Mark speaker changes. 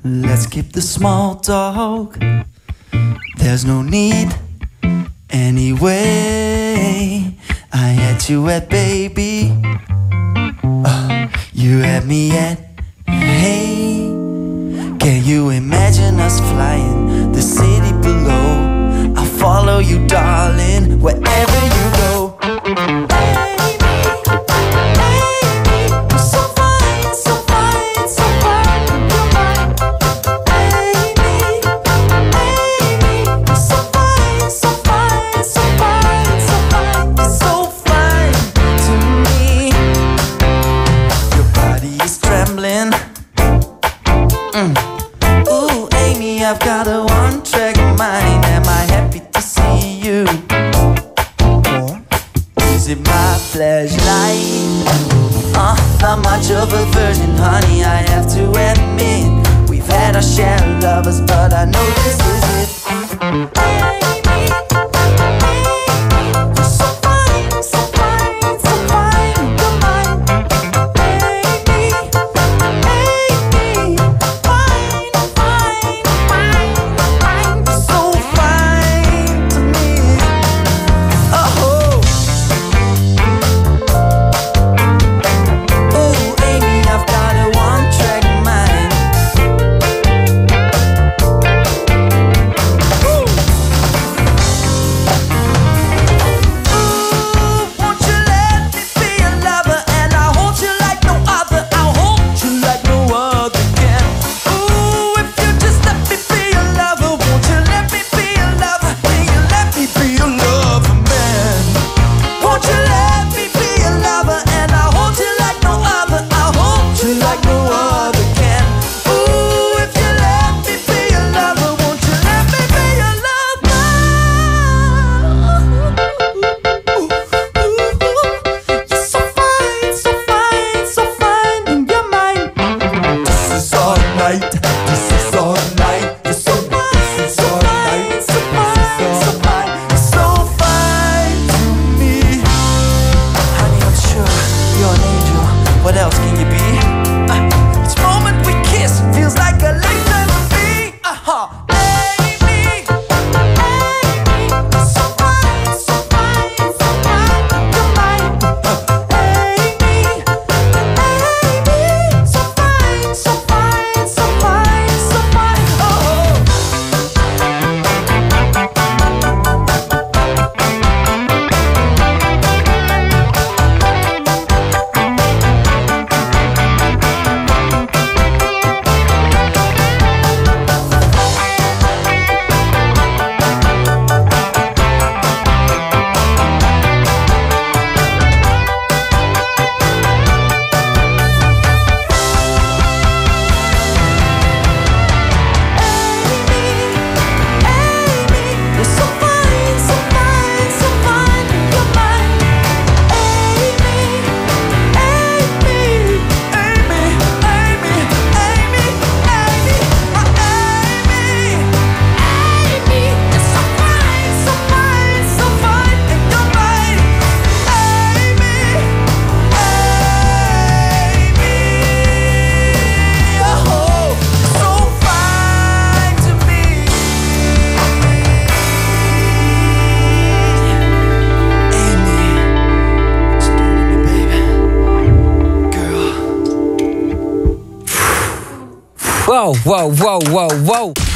Speaker 1: Let's keep the small talk. There's no need anyway. I had you at baby. You had me at hey. Can you imagine us flying the city below? I'll follow you, darling, wherever you go. Ooh, Amy, I've got a one-track mind. Am I happy to see you? Or is it my flashlight? Not much of a virgin, honey, I have to admit. We've had our share of lovers, but I know this is it. What else can you be? Each moment we kiss feels like a lifetime to me. Amy, so fine, so fine, so fine, you're mine. Amy, so fine, so fine, so fine, so fine.
Speaker 2: Whoa, whoa, whoa, whoa, whoa.